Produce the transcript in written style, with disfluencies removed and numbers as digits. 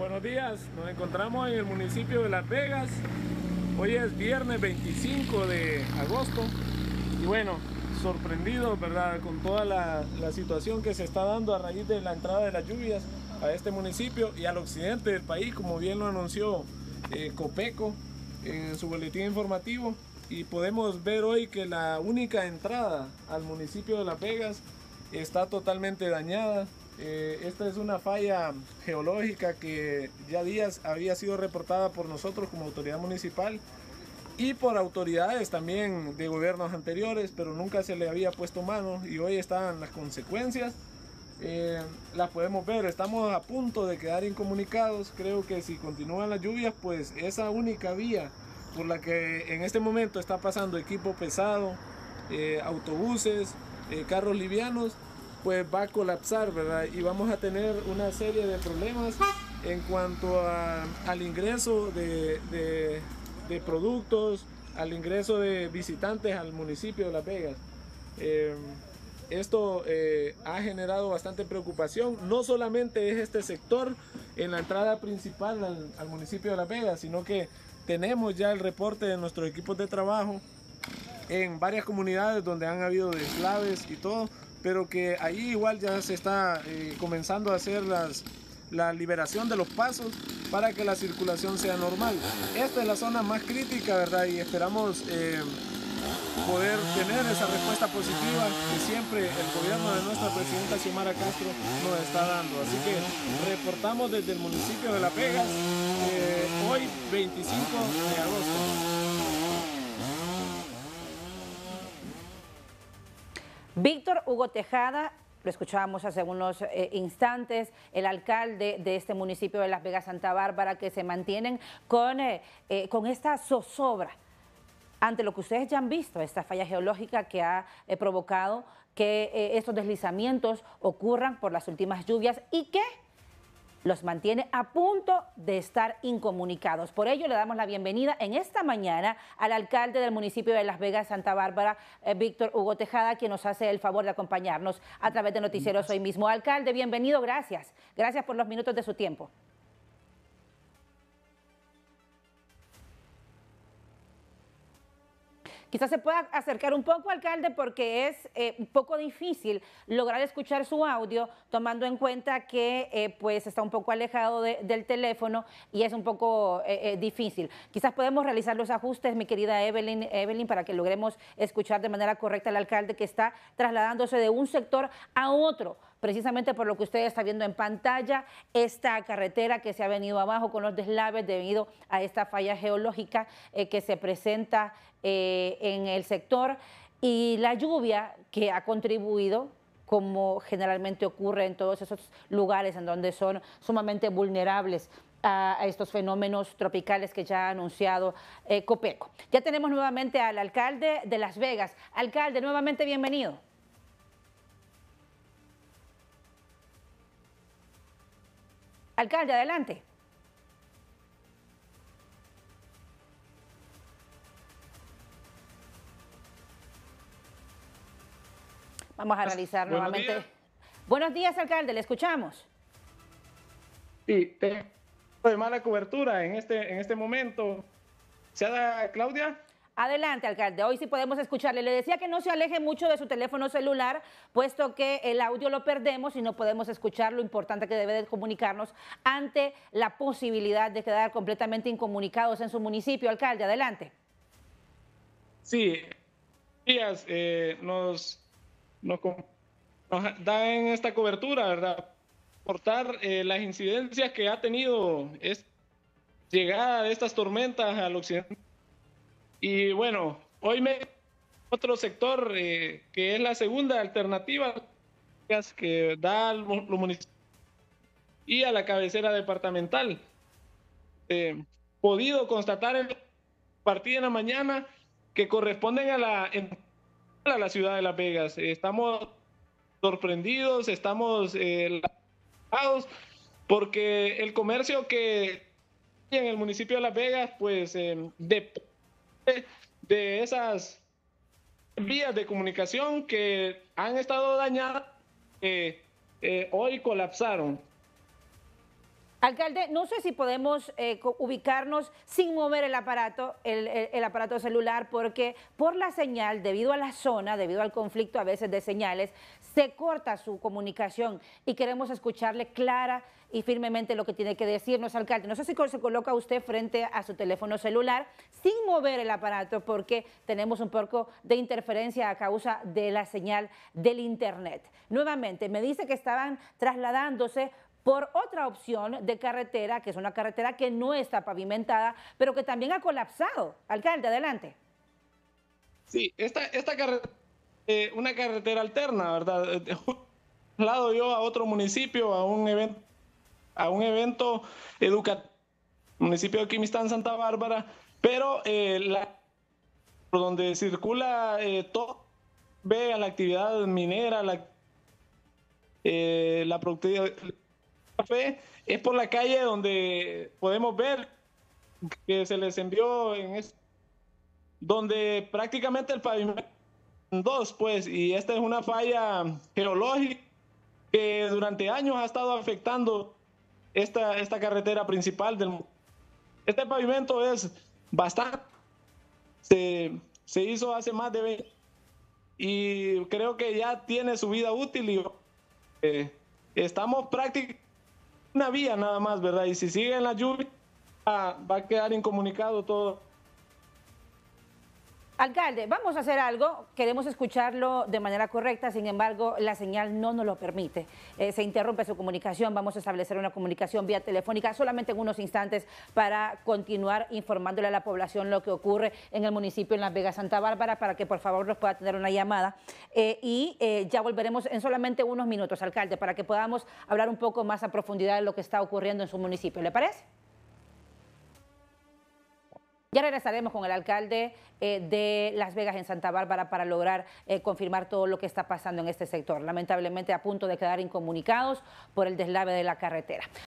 buenos días. Nos encontramos en el municipio de Las Vegas. Hoy es viernes 25 de agosto. Y bueno, sorprendido, ¿verdad?, con toda la situación que se está dando a raíz de la entrada de las lluvias a este municipio y al occidente del país, como bien lo anunció Copeco en su boletín informativo. Y podemos ver hoy que la única entrada al municipio de Las Vegas está totalmente dañada. Esta es una falla geológica que ya días había sido reportada por nosotros como autoridad municipal y por autoridades también de gobiernos anteriores, pero nunca se le había puesto mano y hoy están las consecuencias. Las podemos ver, estamos a punto de quedar incomunicados. Creo que si continúan las lluvias, pues esa única vía por la que en este momento está pasando equipo pesado, autobuses, carros livianos, pues va a colapsar, ¿verdad? Y vamos a tener una serie de problemas en cuanto al ingreso de productos, al ingreso de visitantes al municipio de Las Vegas. Esto ha generado bastante preocupación. No solamente es este sector en la entrada principal al municipio de Las Vegas, sino que tenemos ya el reporte de nuestros equipos de trabajo en varias comunidades donde han habido deslaves y todo, pero que ahí igual ya se está comenzando a hacer la liberación de los pasos para que la circulación sea normal. Esta es la zona más crítica, ¿verdad? Y esperamos poder tener esa respuesta positiva que siempre el gobierno de nuestra presidenta Xiomara Castro nos está dando. Así que reportamos desde el municipio de Las Vegas, hoy 25 de agosto. Víctor Hugo Tejada, lo escuchábamos hace unos instantes, el alcalde de este municipio de Las Vegas, Santa Bárbara, que se mantienen con esta zozobra ante lo que ustedes ya han visto, esta falla geológica que ha provocado que estos deslizamientos ocurran por las últimas lluvias y que los mantiene a punto de estar incomunicados. Por ello le damos la bienvenida en esta mañana al alcalde del municipio de Las Vegas, Santa Bárbara, Víctor Hugo Tejada, quien nos hace el favor de acompañarnos a través de Noticieros Hoy Mismo. Alcalde, bienvenido, gracias. Gracias por los minutos de su tiempo. Quizás se pueda acercar un poco, alcalde, porque es un poco difícil lograr escuchar su audio, tomando en cuenta que pues está un poco alejado del teléfono y es un poco difícil. Quizás podemos realizar los ajustes, mi querida Evelyn, para que logremos escuchar de manera correcta al alcalde que está trasladándose de un sector a otro, precisamente por lo que usted está viendo en pantalla, esta carretera que se ha venido abajo con los deslaves debido a esta falla geológica que se presenta en el sector y la lluvia que ha contribuido, como generalmente ocurre en todos esos lugares en donde son sumamente vulnerables a estos fenómenos tropicales que ya ha anunciado Copeco. Ya tenemos nuevamente al alcalde de Las Vegas. Alcalde, nuevamente bienvenido. Alcalde, adelante. Vamos a realizar nuevamente. Días. Buenos días, alcalde, le escuchamos. Sí, de mala cobertura en este momento. ¿Se da, Claudia? Adelante, alcalde. Hoy sí podemos escucharle. Le decía que no se aleje mucho de su teléfono celular, puesto que el audio lo perdemos y no podemos escuchar lo importante que debe de comunicarnos ante la posibilidad de quedar completamente incomunicados en su municipio. Alcalde, adelante. Sí, días nos dan esta cobertura, ¿verdad? Reportar las incidencias que ha tenido llegada de estas tormentas al occidente. Y bueno, hoy otro sector que es la segunda alternativa que da los municipios y a la cabecera departamental. Podido constatar en partida en la mañana que corresponden a la ciudad de Las Vegas. Estamos sorprendidos, estamos porque el comercio que en el municipio de Las Vegas, pues depende de esas vías de comunicación que han estado dañadas, hoy colapsaron. Alcalde, no sé si podemos ubicarnos sin mover el aparato celular, porque por la señal, debido a la zona, debido al conflicto a veces de señales, se corta su comunicación y queremos escucharle clara y firmemente lo que tiene que decirnos, alcalde. No sé si se coloca usted frente a su teléfono celular sin mover el aparato, porque tenemos un poco de interferencia a causa de la señal del internet. Nuevamente, me dice que estaban trasladándose por otra opción de carretera, que es una carretera que no está pavimentada, pero que también ha colapsado. Alcalde, adelante. Sí, esta carretera, una carretera alterna, ¿verdad? Traslado yo a otro municipio, a un evento educativo, municipio de Quimistán, Santa Bárbara, pero por donde circula todo, ve a la actividad minera, la productividad café, es por la calle donde podemos ver que se les envió donde prácticamente el pavimento en dos, pues, y esta es una falla geológica que durante años ha estado afectando esta carretera principal este pavimento es bastante, se hizo hace más de 20 y creo que ya tiene su vida útil y estamos prácticamente una vía nada más, ¿verdad? Y si sigue en la lluvia, va a quedar incomunicado todo. Alcalde, vamos a hacer algo, queremos escucharlo de manera correcta, sin embargo, la señal no nos lo permite. Se interrumpe su comunicación, vamos a establecer una comunicación vía telefónica solamente en unos instantes para continuar informándole a la población lo que ocurre en el municipio en Las Vegas, Santa Bárbara, para que por favor nos pueda tener una llamada. Ya volveremos en solamente unos minutos, alcalde, para que podamos hablar un poco más a profundidad de lo que está ocurriendo en su municipio. ¿Le parece? Ya regresaremos con el alcalde de Las Vegas en Santa Bárbara para lograr confirmar todo lo que está pasando en este sector. Lamentablemente a punto de quedar incomunicados por el deslave de la carretera.